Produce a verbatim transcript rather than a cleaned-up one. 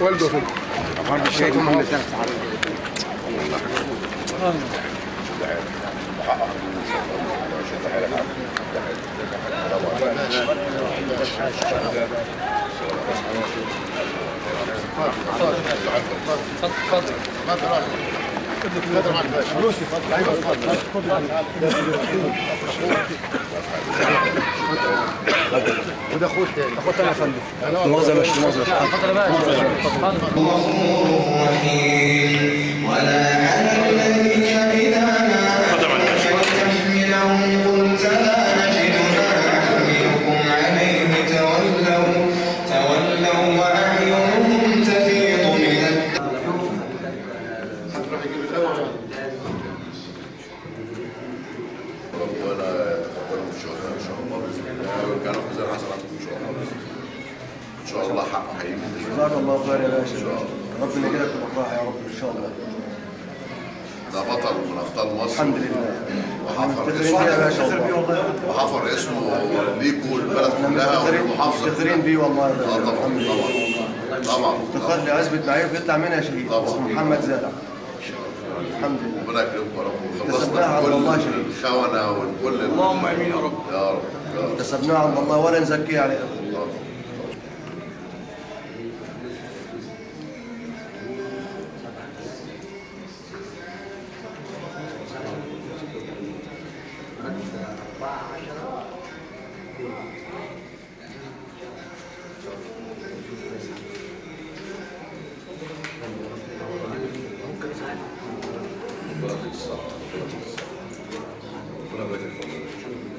والده كده. طبعا بالشيء من ثلاث ساعات. وده اخوه تاني. اخوه تاني يا فندم. موظف يا باشا، موظف. اتفضل يا باشا. غفور رحيم ولا على الذين إذا ما وتحملهم قلت لا نجد ما نحملكم عليه تولوا تولوا وأعينهم تفيض من الدمع. ربنا يتقبلهم الشهداء ان شاء الله باذن الله ويجعلهم في زي حسناتكم ان شاء الله باذن الله. ان شاء الله حقه هيجي. جزاك الله خير يا باشا. ربنا يجزاك بالراحه يا رب ان شاء الله. ده بطل من ابطال مصر. الحمد لله. وحفر يا اسمه باشا. وحفر اسمه ليكوا البلد كلها والمحافظه. مفتخرين بيه والله يا باشا. اه طبعا طبعا طبعا. افتخار لعزبة معيب يطلع منها شهيد. اسمه محمد زارع. الحمد لله. ربنا يكرمكم يا رب كسبناها وخلصنا عند من الله كل شهيد. الخونه وكل اللهم امين يا رب. يا رب يا رب. كسبناها عند الله ولا نزكيها عليه. ربنا يبارك فيك.